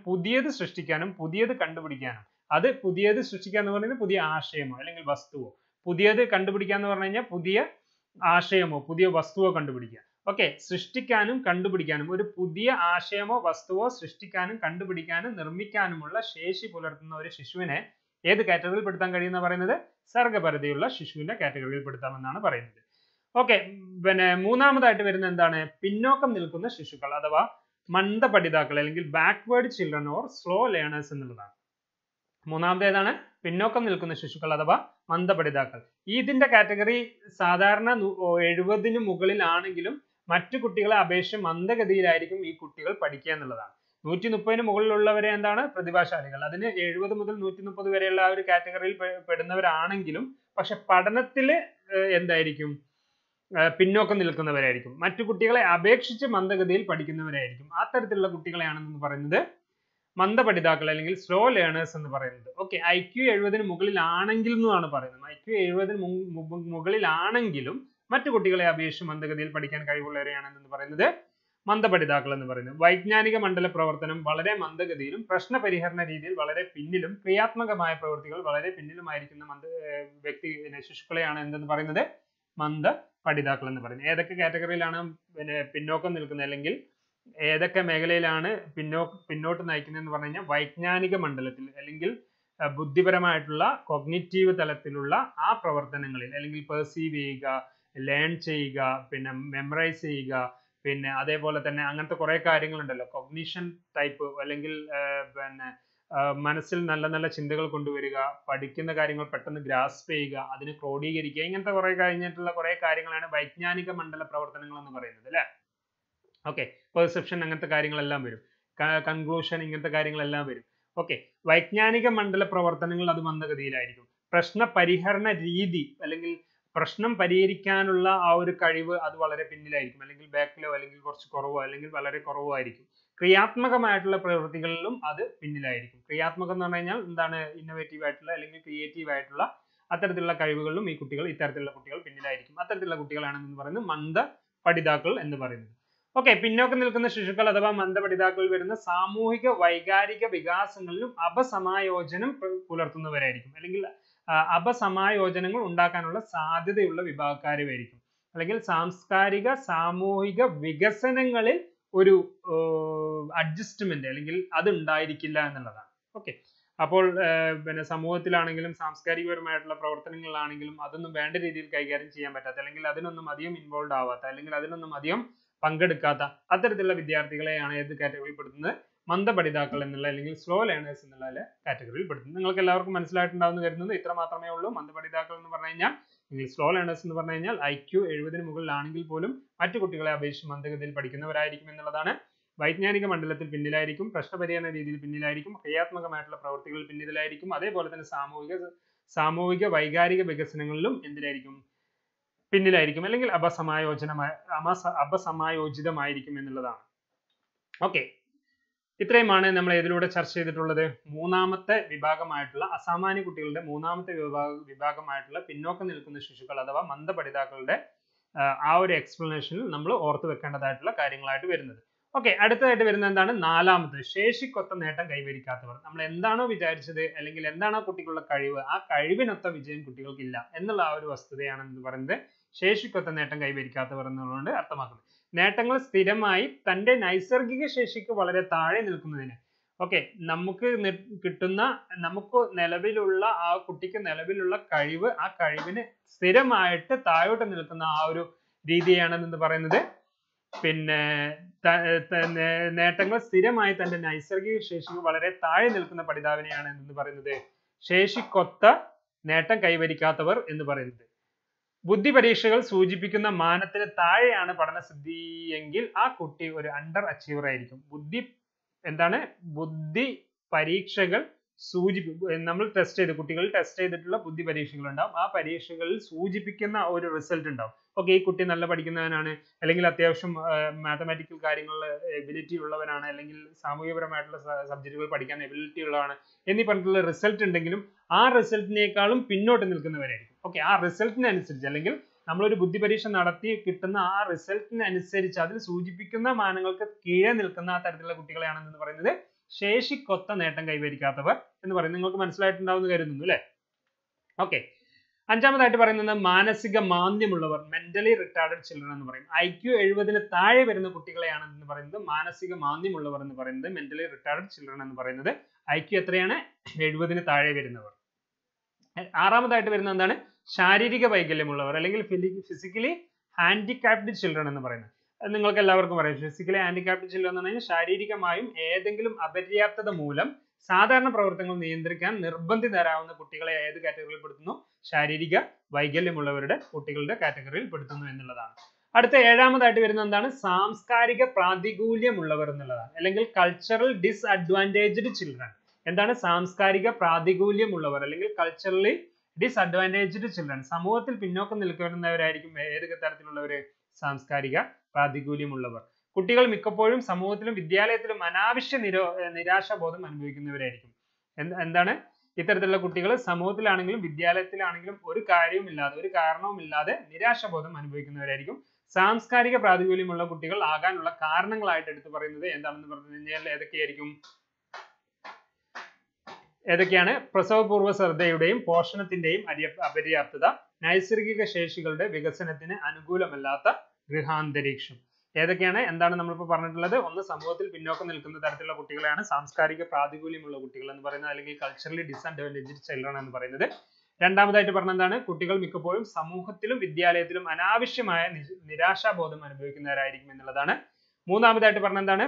പുതിയത് കണ്ടുപിടിക്കാനും, അത് പുതിയത് സൃഷ്ടിക്കുക എന്ന് പറയുന്നത് പുതിയ ആശയമോ അല്ലെങ്കിൽ വസ്തുവോ, പുതിയത് കണ്ടുപിടിക്കുക എന്ന് പറഞ്ഞു കഴിഞ്ഞാൽ പുതിയ ആശയമോ പുതിയ വസ്തുവോ കണ്ടുപിടിക്കുക. ഓക്കെ, സൃഷ്ടിക്കാനും കണ്ടുപിടിക്കാനും ഒരു പുതിയ ആശയമോ വസ്തുവോ സൃഷ്ടിക്കാനും കണ്ടുപിടിക്കാനും നിർമ്മിക്കാനുമുള്ള ശേഷി പുലർത്തുന്ന ഒരു ശിശുവിനെ ഏത് കാറ്റഗറിയിൽ പെടുത്താൻ കഴിയുന്ന പറയുന്നത്? സർഗപരതയുള്ള ശിശുവിന്റെ കാറ്റഗറിയിൽ പെടുത്താമെന്നാണ് പറയുന്നത്. ഓക്കെ, പിന്നെ മൂന്നാമതായിട്ട് വരുന്ന എന്താണ്? പിന്നോക്കം നിൽക്കുന്ന ശിശുക്കൾ അഥവാ മന്ദപഠിതാക്കൾ അല്ലെങ്കിൽ backward children or slow learners എന്നുള്ളതാണ്. മൂന്നാമത്തെ ഏതാണ്? പിന്നോക്കം നിൽക്കുന്ന ശിശുക്കൾ അഥവാ മന്ദപഠിതാക്കൾ. ഇതിന്റെ കാറ്റഗറി സാധാരണ 70 മുകളിലാണെങ്കിലും മറ്റു കുട്ടികളെ അപേക്ഷിച്ച് മന്ദഗതിയിലായിരിക്കും ഈ കുട്ടികൾ പഠിക്കുക എന്നുള്ളതാണ്. 130 മുകളിലുള്ളവരെ എന്താണ്? പ്രതിഭാശാലികൾ. അതിന് 70 മുതൽ 130 വരെയുള്ള ആ ഒരു കാറ്റഗറിയിൽ പെടുന്നവരാണെങ്കിലും പക്ഷെ പഠനത്തില് എന്തായിരിക്കും? പിന്നോക്കം നിൽക്കുന്നവരായിരിക്കും. മറ്റു കുട്ടികളെ അപേക്ഷിച്ച് മന്ദഗതിയിൽ പഠിക്കുന്നവരായിരിക്കും. അത്തരത്തിലുള്ള കുട്ടികളെയാണെന്ന് പറയുന്നത് മന്ദപഠിതാക്കൾ അല്ലെങ്കിൽ സ്ലോ ലേണേഴ്സ് എന്ന് പറയുന്നത്. ഓക്കെ, IQ 70 മുകളിലാണെങ്കിൽ എന്നാണ് പറയുന്നത്. IQ 70 മുകളിലാണെങ്കിലും മറ്റു കുട്ടികളെ അപേക്ഷിച്ച് മന്ദഗതിയിൽ പഠിക്കാൻ കഴിവുള്ളവരെയാണെന്ന് പറയുന്നത് മന്ദപഠിതാക്കൾ എന്ന് പറയുന്നത്. വൈജ്ഞാനിക മണ്ഡല പ്രവർത്തനം വളരെ മന്ദഗതിയിലും പ്രശ്ന പരിഹരണ രീതിയിൽ വളരെ പിന്നിലും ക്രിയാത്മകമായ പ്രവൃത്തികൾ വളരെ പിന്നിലുമായിരിക്കുന്ന ശിശുക്കളെയാണ് എന്തെന്ന് പറയുന്നത്? മന്ദപഠിതാക്കൾ എന്ന് പറയുന്നത്. ഏതൊക്കെ കാറ്റഗറിയിലാണ് പിന്നോക്കം നിൽക്കുന്നത് അല്ലെങ്കിൽ ഏതൊക്കെ മേഖലയിലാണ് പിന്നോട്ട് നയിക്കുന്നത് എന്ന് പറഞ്ഞു കഴിഞ്ഞാൽ വൈജ്ഞാനിക മണ്ഡലത്തിൽ അല്ലെങ്കിൽ ബുദ്ധിപരമായിട്ടുള്ള കോഗ്നിറ്റീവ് തലത്തിലുള്ള ആ പ്രവർത്തനങ്ങളിൽ അല്ലെങ്കിൽ പെർസീവ് ചെയ്യുക, ലേൺ ചെയ്യുക, പിന്നെ മെമ്മറൈസ് ചെയ്യുക, പിന്നെ അതേപോലെ തന്നെ അങ്ങനത്തെ കുറെ കാര്യങ്ങളുണ്ടല്ലോ, കോഗ്നിഷൻ ടൈപ്പ് അല്ലെങ്കിൽ പിന്നെ മനസ്സിൽ നല്ല നല്ല ചിന്തകൾ കൊണ്ടുവരിക, പഠിക്കുന്ന കാര്യങ്ങൾ പെട്ടെന്ന് ഗ്രാസ്പ് ചെയ്യുക, അതിനെ ക്രോഡീകരിക്കുക, ഇങ്ങനത്തെ കുറെ കഴിഞ്ഞിട്ടുള്ള കുറെ കാര്യങ്ങളാണ് വൈജ്ഞാനിക മണ്ഡല പ്രവർത്തനങ്ങൾ എന്ന് പറയുന്നത് അല്ലെ. ഓക്കെ, പെർസെപ്ഷൻ അങ്ങനത്തെ കാര്യങ്ങളെല്ലാം വരും, കൺക്ലൂഷൻ ഇങ്ങനത്തെ കാര്യങ്ങളെല്ലാം വരും. ഓക്കെ, വൈജ്ഞാനിക മണ്ഡല പ്രവർത്തനങ്ങൾ അത് മന്ദഗതിയിലായിരിക്കും. പ്രശ്ന പരിഹരണ രീതി അല്ലെങ്കിൽ പ്രശ്നം പരിഹരിക്കാനുള്ള ആ ഒരു കഴിവ് അത് വളരെ പിന്നിലായിരിക്കും, അല്ലെങ്കിൽ ബാക്കിലോ അല്ലെങ്കിൽ കുറച്ച് കുറവോ അല്ലെങ്കിൽ വളരെ കുറവോ ആയിരിക്കും. ക്രിയാത്മകമായിട്ടുള്ള പ്രവൃത്തികളിലും അത് പിന്നിലായിരിക്കും. ക്രിയാത്മകം എന്ന് പറഞ്ഞു കഴിഞ്ഞാൽ എന്താണ്? ഇന്നോവേറ്റീവ് ആയിട്ടുള്ള അല്ലെങ്കിൽ ക്രിയേറ്റീവ് ആയിട്ടുള്ള അത്തരത്തിലുള്ള കഴിവുകളിലും ഈ കുട്ടികൾ ഇത്തരത്തിലുള്ള കുട്ടികൾ പിന്നിലായിരിക്കും. അത്തരത്തിലുള്ള കുട്ടികളാണെന്ന് പറയുന്നത് മന്ദപഠിതാക്കൾ എന്ന് പറയുന്നത്. ഓക്കെ, പിന്നോക്കം നിൽക്കുന്ന ശിശുക്കൾ അഥവാ മന്ദപഠിതാക്കളിൽ വരുന്ന സാമൂഹിക വൈകാരിക വികാസങ്ങളിലും അപസമായോജനം പുലർത്തുന്നവരായിരിക്കും, അല്ലെങ്കിൽ അപസമായോജനങ്ങൾ ഉണ്ടാക്കാനുള്ള സാധ്യതയുള്ള വിഭാഗക്കാരുമായിരിക്കും, അല്ലെങ്കിൽ സാംസ്കാരിക സാമൂഹിക വികസനങ്ങളിൽ ഒരു അഡ്ജസ്റ്റ്മെന്റ് അല്ലെങ്കിൽ അത് ഉണ്ടായിരിക്കില്ല എന്നുള്ളതാണ്. ഓക്കെ, അപ്പോൾ പിന്നെ സമൂഹത്തിലാണെങ്കിലും സാംസ്കാരികപരമായിട്ടുള്ള പ്രവർത്തനങ്ങളിലാണെങ്കിലും അതൊന്നും വേണ്ട രീതിയിൽ കൈകാര്യം ചെയ്യാൻ പറ്റാത്ത അല്ലെങ്കിൽ അതിനൊന്നും അധികം ഇൻവോൾവ് ആവാത്ത അല്ലെങ്കിൽ അതിനൊന്നും അധികം പങ്കെടുക്കാത്ത അത്തരത്തിലുള്ള വിദ്യാർത്ഥികളെയാണ് ഏത് കാറ്റഗറിയിൽ പെടുത്തുന്നത്? മന്ദപഠിതാക്കൾ എന്നുള്ള അല്ലെങ്കിൽ സ്ലോ ലേണേഴ്സ് എന്നുള്ള കാറ്റഗറിയിൽ പെടുത്തുന്നത്. നിങ്ങൾക്ക് എല്ലാവർക്കും മനസ്സിലായിട്ടുണ്ടാവുമെന്ന് കരുതുന്നത്. ഇത്ര മാത്രമേ ഉള്ളൂ. മന്ദപഠിതാക്കൾ എന്ന് പറഞ്ഞു കഴിഞ്ഞാൽ അല്ലെങ്കിൽ സ്ലോ ലേണേഴ്സ് എന്ന് പറഞ്ഞു കഴിഞ്ഞാൽ IQ 70 മുകളിലാണെങ്കിൽ പോലും മറ്റു കുട്ടികളെ അപേക്ഷിച്ച് മന്ദഗതിയിൽ പഠിക്കുന്നവരായിരിക്കും എന്നുള്ളതാണ്. വൈജ്ഞാനിക മണ്ഡലത്തിൽ പിന്നിലായിരിക്കും, പ്രശ്നപരിഹരണ രീതിയിൽ പിന്നിലായിരിക്കും, ക്രിയാത്മകമായിട്ടുള്ള പ്രവൃത്തികളിൽ പിന്നിലായിരിക്കും, അതേപോലെ തന്നെ സാമൂഹിക വൈകാരിക വികസനങ്ങളിലും എന്തിലായിരിക്കും? പിന്നിലായിരിക്കും, അല്ലെങ്കിൽ അപസമായോജിതമായിരിക്കും എന്നുള്ളതാണ്. ഓക്കെ, ഇത്രയുമാണ് നമ്മൾ ഇതിലൂടെ ചർച്ച ചെയ്തിട്ടുള്ളത്. മൂന്നാമത്തെ വിഭാഗമായിട്ടുള്ള അസാമാന്യ കുട്ടികളുടെ മൂന്നാമത്തെ വിഭാഗമായിട്ടുള്ള പിന്നോക്കം നിൽക്കുന്ന ശിശുക്കൾ അഥവാ മന്ദപഠിതാക്കളുടെ ആ ഒരു എക്സ്പ്ലനേഷനിൽ നമ്മൾ ഓർത്തു വെക്കേണ്ടതായിട്ടുള്ള കാര്യങ്ങളായിട്ട് വരുന്നത്. ഓക്കെ, അടുത്തതായിട്ട് വരുന്നത് എന്താണ്? നാലാമത് ശേഷിക്കൊത്ത നേട്ടം കൈവരിക്കാത്തവർ. നമ്മൾ എന്താണോ വിചാരിച്ചത് അല്ലെങ്കിൽ എന്താണോ കുട്ടികളുടെ കഴിവ്, ആ കഴിവിനൊത്ത വിജയം കുട്ടികൾക്കില്ല എന്നുള്ള ആ ഒരു വസ്തുതയാണ് എന്ന് പറയുന്നത് ശേഷിക്കൊത്ത നേട്ടം കൈവരിക്കാത്തവർ എന്നുള്ളതുകൊണ്ട് അർത്ഥമാക്കുന്നത്. നേട്ടങ്ങൾ സ്ഥിരമായി തന്റെ നൈസർഗിക ശേഷിക്ക് വളരെ താഴെ നിൽക്കുന്നതിന്. ഓക്കെ, നമുക്ക് നിലവിലുള്ള ആ കുട്ടിക്ക് നിലവിലുള്ള കഴിവ്, ആ കഴിവിന് സ്ഥിരമായിട്ട് താഴോട്ട് നിൽക്കുന്ന ആ ഒരു രീതിയാണ് എന്ന് പറയുന്നത്. പിന്നെ നേട്ടങ്ങൾ സ്ഥിരമായി തന്റെ നൈസർഗിക ശേഷിക്ക് വളരെ താഴെ നിൽക്കുന്ന പഠിതാവിനെയാണ് എന്ന് പറയുന്നത് ശേഷിക്കൊത്ത നേട്ടം കൈവരിക്കാത്തവർ എന്ന് പറയുന്നത്. ബുദ്ധി പരീക്ഷകൾ സൂചിപ്പിക്കുന്ന മാനത്തിന് താഴെയാണ് പഠനസിദ്ധി എങ്കിൽ ആ കുട്ടി ഒരു അണ്ടർ അച്ചീവർ ആയിരിക്കും. ബുദ്ധി പരീക്ഷകൾ നമ്മൾ ടെസ്റ്റ് ചെയ്ത് കുട്ടികൾ ടെസ്റ്റ് ചെയ്തിട്ടുള്ള ബുദ്ധി പരീക്ഷകൾ ഉണ്ടാവും. ആ പരീക്ഷകളിൽ സൂചിപ്പിക്കുന്ന ഒരു റിസൾട്ട് ഉണ്ടാവും. ഓക്കെ, ഈ കുട്ടി നല്ല പഠിക്കുന്നവനാണ്, അല്ലെങ്കിൽ അത്യാവശ്യം മാത്തമാറ്റിക്കൽ കാര്യങ്ങളിൽ എബിലിറ്റി ഉള്ളവനാണ്, അല്ലെങ്കിൽ സാമൂഹികപരമായിട്ടുള്ള സബ്ജക്റ്റുകൾ പഠിക്കാൻ എബിലിറ്റി ഉള്ളതാണ് എന്നീ പറഞ്ഞിട്ടുള്ള റിസൾട്ട് ഉണ്ടെങ്കിലും ആ റിസൾട്ടിനേക്കാളും പിന്നോട്ട് നിൽക്കുന്നവരായിരിക്കും. ഓക്കെ, ആ റിസൾട്ടിനനുസരിച്ച് അല്ലെങ്കിൽ നമ്മളൊരു ബുദ്ധി പരീക്ഷ നടത്തി കിട്ടുന്ന ആ റിസൾട്ടിനനുസരിച്ച് അതിൽ സൂചിപ്പിക്കുന്ന മാനങ്ങൾക്ക് കീഴെ നിൽക്കുന്ന ആ തരത്തിലുള്ള കുട്ടികളെയാണെന്ന് പറയുന്നത് ശേഷിക്കൊത്ത നേട്ടം കൈവരിക്കാത്തവർ എന്ന് പറയുന്നത്. നിങ്ങൾക്ക് മനസ്സിലായിട്ടുണ്ടാവുമെന്ന് കരുതുന്നു അല്ലെ? ഓക്കെ, അഞ്ചാമതായിട്ട് പറയുന്നത് മാനസിക മാന്ദ്യമുള്ളവർ, മെന്റലി റിട്ടാർഡഡ് ചിൽഡ്രൻ എന്ന് പറയും. IQ 70 താഴെ വരുന്ന കുട്ടികളെയാണ് എന്ന് പറയുന്നത് മാനസിക മാന്ദ്യമുള്ളവർ എന്ന് പറയുന്നത്, മെന്റലി റിട്ടാർഡഡ് ചിൽഡ്രൻ എന്ന് പറയുന്നത്. IQ എത്രയാണ്? 70 താഴെ വരുന്നവർ. ആറാമതായിട്ട് വരുന്നത് എന്താണ്? ശാരീരിക വൈകല്യമുള്ളവർ അല്ലെങ്കിൽ ഫിസിക്കലി ഹാൻഡിക്യാപ്ഡ് ചിൽഡ്രൻ എന്ന് പറയുന്നത്. നിങ്ങൾക്ക് എല്ലാവർക്കും പറയാം, ഫിസിക്കലി ഹാൻഡിക്യാപ്ഡ് ചിൽഡ്രൻ എന്ന് പറഞ്ഞാൽ ശാരീരികമായും ഏതെങ്കിലും അപര്യാപ്തത മൂലം സാധാരണ പ്രവർത്തനങ്ങൾ നിയന്ത്രിക്കാൻ നിർബന്ധിതരാകുന്ന കുട്ടികളെ ഏത് കാറ്റഗറിയിൽ പെടുത്തുന്നു? ശാരീരിക വൈകല്യമുള്ളവരുടെ കുട്ടികളുടെ കാറ്റഗറിയിൽ പെടുത്തുന്നു എന്നുള്ളതാണ്. അടുത്ത ഏഴാമതായിട്ട് വരുന്നത് എന്താണ്? സാംസ്കാരിക പ്രാതികൂല്യമുള്ളവർ എന്നുള്ളതാണ്, അല്ലെങ്കിൽ കൾച്ചറൽ ഡിസ്അഡ്വാൻറ്റേജ്ഡ് ചിൽഡ്രൻ. എന്താണ് സാംസ്കാരിക പ്രാതികൂല്യമുള്ളവർ അല്ലെങ്കിൽ കൾച്ചറലി ഡിസ്അഡ്വാൻറ്റേജ്ഡ് ചിൽഡ്രൻ? സമൂഹത്തിൽ പിന്നോക്കം നിൽക്കുന്നവരായിരിക്കും ഏത് തരത്തിലുള്ളവര്? സാംസ്കാരിക പ്രാതികൂല്യമുള്ളവർ. കുട്ടികൾ മിക്കപ്പോഴും സമൂഹത്തിലും വിദ്യാലയത്തിലും അനാവശ്യ നിരാശാബോധം അനുഭവിക്കുന്നവരായിരിക്കും. എന്താണ് ഇത്തരത്തിലുള്ള കുട്ടികൾ? സമൂഹത്തിലാണെങ്കിലും വിദ്യാലയത്തിലാണെങ്കിലും ഒരു കാരണവുമില്ലാതെ നിരാശാബോധം അനുഭവിക്കുന്നവരായിരിക്കും. സാംസ്കാരിക പ്രാതികൂല്യമുള്ള കുട്ടികൾ ആകാനുള്ള കാരണങ്ങളായിട്ട് എടുത്തു പറയുന്നത് എന്താണെന്ന് പറഞ്ഞു കഴിഞ്ഞാൽ ഏതൊക്കെയാണ്? പ്രസവപൂർവ്വ ശ്രദ്ധയുടെയും പോഷണത്തിന്റെയും അപര്യാപ്തത, നൈസർഗിക ശേഷികളുടെ വികസനത്തിന് അനുകൂലമല്ലാത്ത ഗൃഹാന്തരീക്ഷം. ഏതൊക്കെയാണ്? എന്താണ് നമ്മളിപ്പോൾ പറഞ്ഞിട്ടുള്ളത്? ഒന്ന്, സമൂഹത്തിൽ പിന്നോക്കം നിൽക്കുന്ന തരത്തിലുള്ള കുട്ടികളെയാണ് സാംസ്കാരിക പ്രാതികൂല്യമുള്ള കുട്ടികൾ എന്ന് പറയുന്നത്, അല്ലെങ്കിൽ കൾച്ചറലി ഡിസ്അഡ്വാൻറ്റേജ്ഡ് ചിൽഡ്രൻ എന്ന് പറയുന്നത്. രണ്ടാമതായിട്ട് പറഞ്ഞ എന്താണ്? കുട്ടികൾ മിക്കപ്പോഴും സമൂഹത്തിലും വിദ്യാലയത്തിലും അനാവശ്യമായ നിരാശാബോധം അനുഭവിക്കുന്നവരായിരിക്കും എന്നുള്ളതാണ്. മൂന്നാമതായിട്ട് പറഞ്ഞ എന്താണ്?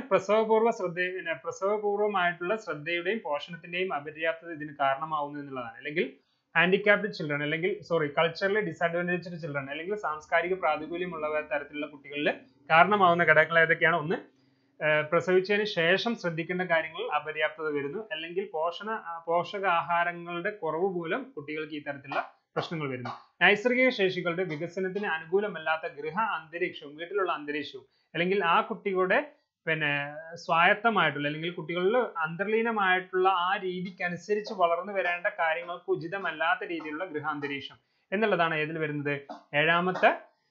പ്രസവപൂർവ്വമായിട്ടുള്ള ശ്രദ്ധയുടെയും പോഷണത്തിന്റെയും അപര്യാപ്തത ഇതിന് കാരണമാവുന്നു എന്നുള്ളതാണ്, അല്ലെങ്കിൽ ഹാൻഡിക്യാപ്ഡ് ചിൽഡ്രൻ അല്ലെങ്കിൽ കൾച്ചറലി ഡിസ്അഡ്വാൻറ്റേജ്ഡ് ചിൽഡ്രൻ അല്ലെങ്കിൽ സാംസ്കാരിക പ്രാതികൂല്യമുള്ള തരത്തിലുള്ള കുട്ടികളിൽ കാരണമാവുന്ന ഘടകങ്ങൾ ഏതൊക്കെയാണ്? ഒന്ന്, പ്രസവിച്ചതിന് ശേഷം ശ്രദ്ധിക്കേണ്ട കാര്യങ്ങളിൽ അപര്യാപ്തത വരുന്നു, അല്ലെങ്കിൽ പോഷകാഹാരങ്ങളുടെ കുറവ് മൂലം കുട്ടികൾക്ക് ഈ തരത്തിലുള്ള പ്രശ്നങ്ങൾ വരുന്നു. നൈസർഗിക ശേഷികളുടെ വികസനത്തിന് അനുകൂലമല്ലാത്ത ഗൃഹ അന്തരീക്ഷവും വീട്ടിലുള്ള അന്തരീക്ഷവും, അല്ലെങ്കിൽ ആ കുട്ടികളുടെ സ്വായത്തമായിട്ടുള്ള അല്ലെങ്കിൽ കുട്ടികളിൽ അന്തർലീനമായിട്ടുള്ള ആ രീതിക്കനുസരിച്ച് വളർന്നു വരേണ്ട കാര്യങ്ങൾക്ക് ഉചിതമല്ലാത്ത രീതിയിലുള്ള ഗൃഹാന്തരീക്ഷം എന്നുള്ളതാണ് ഏതിൽ വരുന്നത്? ഏഴാമത്തെ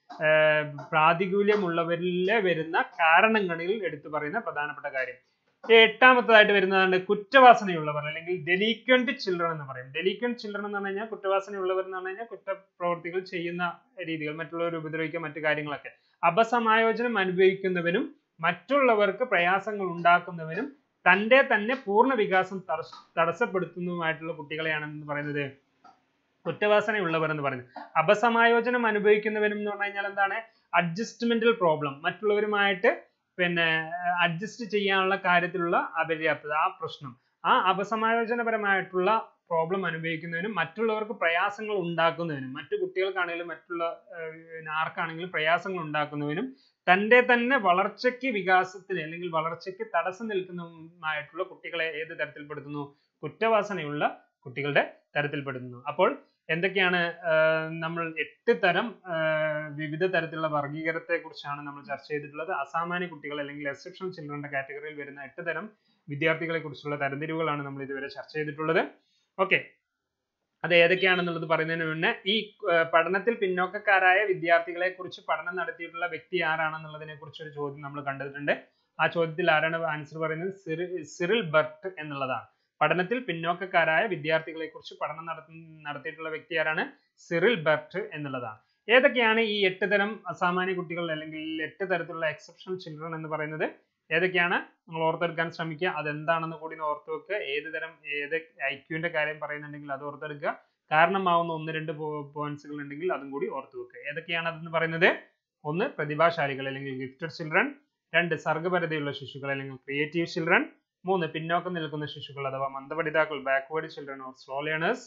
പ്രാതികൂല്യമുള്ളവരിൽ വരുന്ന കാരണങ്ങളിൽ എടുത്തു പറയുന്ന പ്രധാനപ്പെട്ട കാര്യം. എട്ടാമത്തതായിട്ട് വരുന്നതാണ് കുറ്റവാസനയുള്ളവർ അല്ലെങ്കിൽ ഡെലിക്വന്റ് ചിൽഡ്രൻ എന്ന് പറയും. ഡെലിക്വന്റ് ചിൽഡ്രൻ എന്ന് പറഞ്ഞു കഴിഞ്ഞാൽ കുറ്റവാസനയുള്ളവർ എന്ന് പറഞ്ഞു കഴിഞ്ഞാൽ കുറ്റപ്രവർത്തികൾ ചെയ്യുന്ന രീതികൾ, മറ്റുള്ളവരെ ഉപദ്രവിക്കുക, മറ്റു കാര്യങ്ങളൊക്കെ. അപസമായോജനം അനുഭവിക്കുന്നവനും മറ്റുള്ളവർക്ക് പ്രയാസങ്ങൾ ഉണ്ടാക്കുന്നവനും തന്റെ തന്നെ പൂർണ്ണ വികാസം തടസ്സപ്പെടുത്തുന്നതുമായിട്ടുള്ള കുട്ടികളെയാണെന്ന് പറയുന്നത് കുറ്റവാസനയുള്ളവർ എന്ന് പറയുന്നത്. അപസമായോജനം അനുഭവിക്കുന്നവരും എന്ന് പറഞ്ഞു കഴിഞ്ഞാൽ എന്താണ്? അഡ്ജസ്റ്റ്മെന്റൽ പ്രോബ്ലം, മറ്റുള്ളവരുമായിട്ട് അഡ്ജസ്റ്റ് ചെയ്യാനുള്ള കാര്യത്തിലുള്ള അപര്യാപ്തത, ആ പ്രശ്നം, ആ അപസമായോജനപരമായിട്ടുള്ള പ്രോബ്ലം അനുഭവിക്കുന്നവനും മറ്റുള്ളവർക്ക് പ്രയാസങ്ങൾ ഉണ്ടാക്കുന്നവനും, മറ്റു കുട്ടികൾക്കാണെങ്കിലും മറ്റുള്ള ആർക്കാണെങ്കിലും പ്രയാസങ്ങൾ ഉണ്ടാക്കുന്നവനും തന്റെ തന്നെ വളർച്ചയ്ക്ക് വികാസത്തിന് അല്ലെങ്കിൽ വളർച്ചയ്ക്ക് തടസ്സം നിൽക്കുന്നതുമായിട്ടുള്ള കുട്ടികളെ ഏത് തരത്തിൽപ്പെടുത്തുന്നു? കുറ്റവാസനയുള്ള കുട്ടികളുടെ തരത്തിൽപ്പെടുത്തുന്നു. അപ്പോൾ എന്തൊക്കെയാണ് നമ്മൾ 8 തരം വിവിധ തരത്തിലുള്ള വർഗീകരണത്തെ കുറിച്ചാണ് നമ്മൾ ചർച്ച ചെയ്തിട്ടുള്ളത്. അസാമാന്യ കുട്ടികൾ അല്ലെങ്കിൽ എക്സെപ്ഷണൽ ചിൽഡ്രന്റെ കാറ്റഗറിയിൽ വരുന്ന 8 തരം വിദ്യാർത്ഥികളെ കുറിച്ചുള്ള തരംതിരിവുകളാണ് നമ്മൾ ഇതുവരെ ചർച്ച ചെയ്തിട്ടുള്ളത്. ഓക്കെ, അത് ഏതൊക്കെയാണെന്നുള്ളത് പറയുന്നതിന് മുന്നേ ഈ പഠനത്തിൽ പിന്നോക്കക്കാരായ വിദ്യാർത്ഥികളെ കുറിച്ച് പഠനം നടത്തിയിട്ടുള്ള വ്യക്തി ആരാണെന്നുള്ളതിനെ കുറിച്ച് ഒരു ചോദ്യം നമ്മൾ കണ്ടിട്ടുണ്ട്. ആ ചോദ്യത്തിൽ ആരാണ് ആൻസർ പറയുന്നത്? സിറിൽ ബർട്ട് എന്നുള്ളതാണ്. പഠനത്തിൽ പിന്നോക്കക്കാരായ വിദ്യാർത്ഥികളെ കുറിച്ച് പഠനം നടത്തിയിട്ടുള്ള വ്യക്തി ആരാണ്? സിറിൽ ബർട്ട് എന്നുള്ളതാണ്. ഏതൊക്കെയാണ് ഈ 8 തരം അസാമാന്യ കുട്ടികൾ അല്ലെങ്കിൽ 8 തരത്തിലുള്ള എക്സെപ്ഷണൽ ചിൽഡ്രൻ എന്ന് പറയുന്നത്? ഏതൊക്കെയാണ് നിങ്ങൾ ഓർത്തെടുക്കാൻ ശ്രമിക്കുക. അതെന്താണെന്ന് കൂടി ഓർത്തു വെക്കുക. ഏത് ഐക്യുവിന്റെ കാര്യം പറയുന്നുണ്ടെങ്കിൽ അത് ഓർത്തെടുക്കുക. കാരണമാവുന്ന 1-2 പോയിന്റ്സുകൾ ഉണ്ടെങ്കിൽ അതും കൂടി ഓർത്തു വെക്കുക. ഏതൊക്കെയാണ് അതെന്ന് പറയുന്നത്? 1, പ്രതിഭാശാലികൾ അല്ലെങ്കിൽ ഗിഫ്റ്റഡ് ചിൽഡ്രൻ. 2, സർഗപരതയുള്ള ശിശുക്കൾ അല്ലെങ്കിൽ ക്രിയേറ്റീവ് ചിൽഡ്രൻ. 3, പിന്നോക്കം നിൽക്കുന്ന ശിശുക്കൾ അഥവാ മന്ദപഠിതാക്കൾ backward children or slow learners.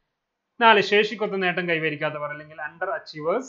4, ശേഷിക്കൊത്ത നേട്ടം കൈവരിക്കാത്തവർ അല്ലെങ്കിൽ അണ്ടർ അച്ചീവേഴ്സ്.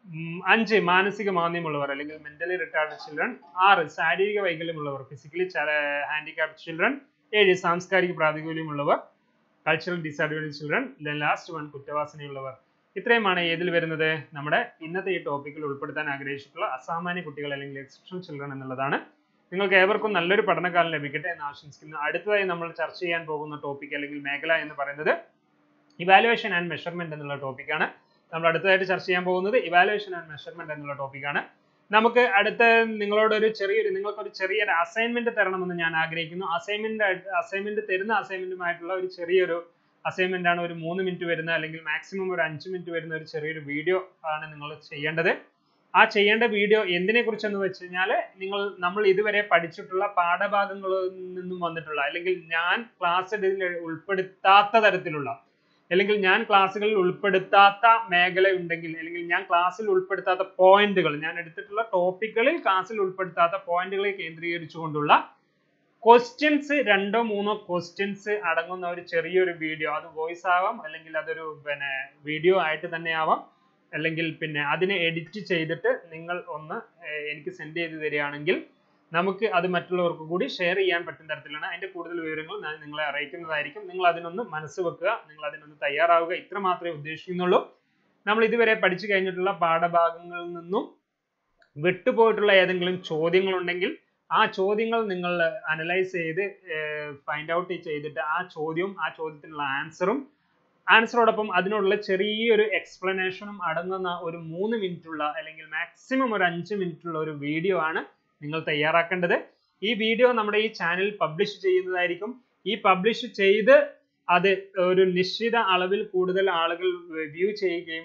5, മാനസിക മാന്ദ്യമുള്ളവർ അല്ലെങ്കിൽ മെന്റലി റിട്ടാർഡഡ് ചിൽഡ്രൻ. 6, ശാരീരിക വൈകല്യമുള്ളവർ ഫിസിക്കലി ഹാൻഡിക്യാപ്ഡ് ചിൽഡ്രൻ. 7, സാംസ്കാരിക പ്രാതികൂല്യമുള്ളവർ. Cultural disadvantage children, then last one കുറ്റവാസനയുള്ളവർ. ഇത്രയുമാണ് ഏതിൽ വരുന്നത്, നമ്മുടെ ഇന്നത്തെ ഈ ടോപ്പിക്കിൽ ഉൾപ്പെടുത്താൻ ആഗ്രഹിച്ചിട്ടുള്ള അസാമാന്യ കുട്ടികൾ അല്ലെങ്കിൽ എക്സെപ്ഷണൽ ചിൽഡ്രൻ എന്നുള്ളതാണ്. നിങ്ങൾക്ക് ഏവർക്കും നല്ലൊരു പഠനകാലം ലഭിക്കട്ടെ എന്ന് ആശംസിക്കുന്നു. അടുത്തതായി നമ്മൾ ചർച്ച ചെയ്യാൻ പോകുന്ന ടോപ്പിക് അല്ലെങ്കിൽ മേഖല എന്ന് പറയുന്നത് ഇവാലുവേഷൻ ആൻഡ് മെഷർമെന്റ് എന്നുള്ള ടോപ്പിക്കാണ്. നമ്മൾ അടുത്തതായിട്ട് ചർച്ച ചെയ്യാൻ പോകുന്നത് ഇവാലുവേഷൻ ആൻഡ് മെഷർമെന്റ് എന്നുള്ള ടോപ്പിക്കാണ്. നമുക്ക് അടുത്ത നിങ്ങൾക്കൊരു ചെറിയൊരു അസൈൻമെന്റ് തരണമെന്ന് ഞാൻ ആഗ്രഹിക്കുന്നു. അസൈൻമെന്റ് തരുന്ന അസൈൻമെന്റുമായിട്ടുള്ള ഒരു ചെറിയൊരു അസൈൻമെന്റ് ആണ്. ഒരു 3 മിനിറ്റ് വരുന്ന അല്ലെങ്കിൽ മാക്സിമം ഒരു 5 മിനിറ്റ് വരുന്ന ഒരു ചെറിയൊരു വീഡിയോ ആണ് നിങ്ങൾ ചെയ്യേണ്ടത്. ആ ചെയ്യേണ്ട വീഡിയോ എന്തിനെ കുറിച്ചെന്ന് വെച്ച് കഴിഞ്ഞാൽ നമ്മൾ ഇതുവരെ പഠിച്ചിട്ടുള്ള പാഠഭാഗങ്ങളിൽ നിന്നും വന്നിട്ടുള്ള അല്ലെങ്കിൽ ഞാൻ ക്ലാസ്സിൽ ഉൾപ്പെടുത്താത്ത തരത്തിലുള്ള അല്ലെങ്കിൽ ഞാൻ ക്ലാസ്സുകളിൽ ഉൾപ്പെടുത്താത്ത മേഖല ഉണ്ടെങ്കിൽ അല്ലെങ്കിൽ ഞാൻ ക്ലാസ്സിൽ ഉൾപ്പെടുത്താത്ത പോയിന്റുകൾ, ഞാൻ എടുത്തിട്ടുള്ള ടോപ്പിക്കുകളിൽ ക്ലാസ്സിൽ ഉൾപ്പെടുത്താത്ത പോയിന്റുകളെ കേന്ദ്രീകരിച്ചുകൊണ്ടുള്ള ക്വസ്റ്റ്യൻസ്, 2-3 ക്വസ്റ്റ്യൻസ് അടങ്ങുന്ന ഒരു ചെറിയൊരു വീഡിയോ, അത് വോയിസ് ആവാം അല്ലെങ്കിൽ അതൊരു വീഡിയോ ആയിട്ട് തന്നെ ആവാം, അല്ലെങ്കിൽ അതിനെ എഡിറ്റ് ചെയ്തിട്ട് നിങ്ങൾ ഒന്ന് എനിക്ക് സെൻഡ് ചെയ്ത് തരികയാണെങ്കിൽ നമുക്ക് അത് മറ്റുള്ളവർക്ക് കൂടി ഷെയർ ചെയ്യാൻ പറ്റുന്ന തരത്തിലാണ്. അതിന്റെ കൂടുതൽ വിവരങ്ങൾ ഞാൻ നിങ്ങളെ അറിയിക്കുന്നതായിരിക്കും. നിങ്ങൾ അതിനൊന്ന് മനസ്സ് വെക്കുക, നിങ്ങൾ അതിനൊന്ന് തയ്യാറാവുക. ഇത്ര മാത്രമേ ഉദ്ദേശിക്കുന്നുള്ളൂ. നമ്മൾ ഇതുവരെ പഠിച്ചു കഴിഞ്ഞിട്ടുള്ള പാഠഭാഗങ്ങളിൽ നിന്നും വിട്ടുപോയിട്ടുള്ള ഏതെങ്കിലും ചോദ്യങ്ങളുണ്ടെങ്കിൽ ആ ചോദ്യങ്ങൾ നിങ്ങൾ അനലൈസ് ചെയ്ത് ഫൈൻഡ് ഔട്ട് ചെയ്തിട്ട് ആ ചോദ്യത്തിനുള്ള ആൻസറോടൊപ്പം അതിനുള്ള ചെറിയൊരു എക്സ്പ്ലനേഷനും അടങ്ങുന്ന ഒരു 3 മിനിറ്റുള്ള അല്ലെങ്കിൽ മാക്സിമം ഒരു 5 മിനിറ്റുള്ള ഒരു വീഡിയോ ആണ് നിങ്ങൾ തയ്യാറാക്കേണ്ടത്. ഈ വീഡിയോ നമ്മുടെ ഈ ചാനൽ പബ്ലിഷ് ചെയ്യുന്നതായിരിക്കും. ഈ പബ്ലിഷ് ചെയ്ത് അത് ഒരു നിശ്ചിത അളവിൽ കൂടുതൽ ആളുകൾ വ്യൂ ചെയ്യുകയും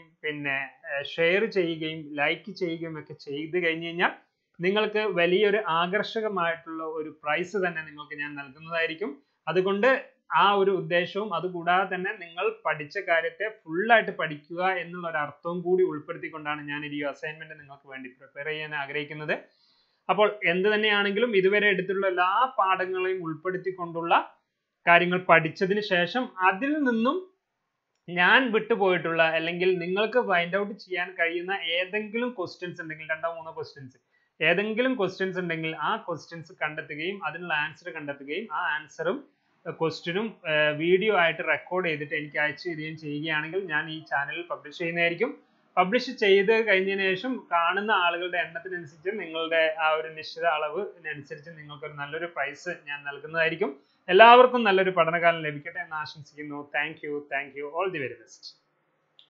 ഷെയർ ചെയ്യുകയും ലൈക്ക് ചെയ്യുകയും ഒക്കെ ചെയ്ത് കഴിഞ്ഞു കഴിഞ്ഞാൽ നിങ്ങൾക്ക് വലിയൊരു ആകർഷകമായിട്ടുള്ള ഒരു പ്രൈസ് തന്നെ നിങ്ങൾക്ക് ഞാൻ നൽകുന്നതായിരിക്കും. അതുകൊണ്ട് ആ ഒരു ഉദ്ദേശവും അതുകൂടാതെ തന്നെ നിങ്ങൾ പഠിച്ച കാര്യത്തെ ഫുള്ളായിട്ട് പഠിക്കുക എന്നുള്ള ഒരു അർത്ഥവും കൂടി ഉൾപ്പെടുത്തിക്കൊണ്ടാണ് ഞാൻ ഈ അസൈൻമെന്റ് നിങ്ങൾക്ക് വേണ്ടി പ്രിപ്പയർ ചെയ്യാൻ ആഗ്രഹിക്കുന്നത്. അപ്പോൾ എന്ത് തന്നെയാണെങ്കിലും ഇതുവരെ എടുത്തിട്ടുള്ള എല്ലാ പാഠങ്ങളെയും ഉൾപ്പെടുത്തിക്കൊണ്ടുള്ള കാര്യങ്ങൾ പഠിച്ചതിന് ശേഷം അതിൽ നിന്നും ഞാൻ വിട്ടുപോയിട്ടുള്ള അല്ലെങ്കിൽ നിങ്ങൾക്ക് ഫൈൻഡ് ഔട്ട് ചെയ്യാൻ കഴിയുന്ന ഏതെങ്കിലും ക്വസ്റ്റ്യൻസ് ഉണ്ടെങ്കിൽ 2-3 ക്വസ്റ്റ്യൻസ് ഏതെങ്കിലും ക്വസ്റ്റ്യൻസ് ഉണ്ടെങ്കിൽ ആ ക്വസ്റ്റ്യൻസ് കണ്ടെത്തുകയും അതിനുള്ള ആൻസർ കണ്ടെത്തുകയും ആ ആൻസറും ക്വസ്റ്റ്യനും വീഡിയോ ആയിട്ട് റെക്കോർഡ് ചെയ്തിട്ട് എനിക്ക് അയച്ചു തരികയും ചെയ്യുകയാണെങ്കിൽ ഞാൻ ഈ ചാനലിൽ പബ്ലിഷ് ചെയ്യുന്നതായിരിക്കും. പബ്ലിഷ് ചെയ്ത് കഴിഞ്ഞതിന് ശേഷം കാണുന്ന ആളുകളുടെ എണ്ണത്തിനനുസരിച്ച് നിങ്ങളുടെ ആ ഒരു നിശ്ചിത അളവിനനുസരിച്ച് നിങ്ങൾക്കൊരു നല്ലൊരു പ്രൈസ് ഞാൻ നൽകുന്നതായിരിക്കും. എല്ലാവർക്കും നല്ലൊരു പഠനകാലം ലഭിക്കട്ടെ എന്ന് ആശംസിക്കുന്നു. Thank you. All the very best.